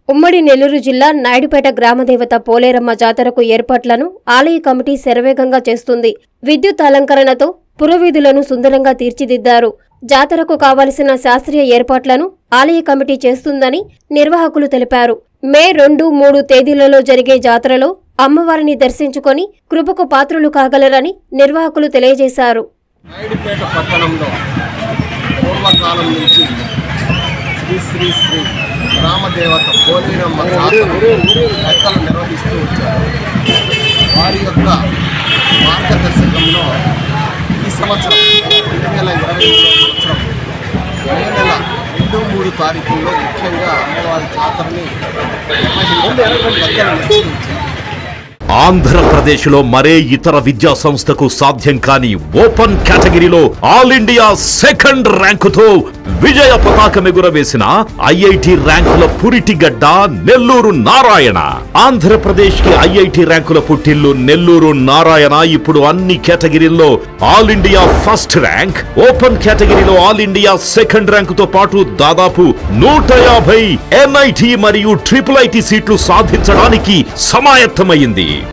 ఉమ్మడి నెల్లూరు జిల్లా నాయుడుపేట గ్రామదేవత పోలేరమ్మ జాతరకు ఏర్పాట్లను ఆలయ కమిటీ శరవేగంగా చేస్తుంది. విద్యుత్ అలంకరణతో పురవీధులను సుందరంగా తీర్చిదిద్దారు. జాతరకు కావలసిన శాస్త్రీయ ఏర్పాట్లను ఆలయ కమిటీ చేస్తుందని నిర్వాహకులు తెలిపారు. మే 2, 3 తేదీలలో జరిగే జాతరలో అమ్మవారిని దర్శించుకొని కృపకు పాత్రులు కాగలరని నిర్వాహకులు తెలియజేశారు. నాయుడుపేట పట్టణంలో పూర్వకాలం నుంచి శ్రీ గ్రామదేవత పోలేరమ్మ జాతరను నిర్వహిస్తూ వచ్చారు. వారి యొక్క మార్గదర్శకంలో ఈ సంవత్సరం 2023 సంవత్సరం మే నెల 2, 3 తారీఖుల్లో ముఖ్యంగా అమ్మవారి జాతరని నిర్వహించారు. ఆంధ్రప్రదేశ్లో మరే ఇతర విద్యా సంస్థకు సాధ్యం కాని ఓపెన్ కేటగిరీలో ఆల్ ఇండియా సెకండ్ ర్యాంకుతో విజయ పతాకం ఎగురవేసిన ఐఐటి ర్యాంకుల పురిటిగడ్డ నెల్లూరు నారాయణ. ఆంధ్రప్రదేశ్ కి ఐఐటి ర్యాంకుల పుట్టిల్లు నెల్లూరు నారాయణ ఇప్పుడు అన్ని కేటగిరీల్లో all India first rank, open కేటగిరీలో ఆల్ ఇండియా సెకండ్ ర్యాంకుతో పాటు దాదాపు 150 NIT మరియు ట్రిపుల్ IT సీట్లు సాధించడానికి సమాయత్తమైంది.